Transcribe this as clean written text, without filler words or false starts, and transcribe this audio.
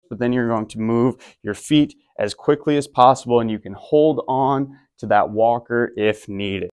but then you're going to move your feet as quickly as possible, and you can hold on to that walker if needed.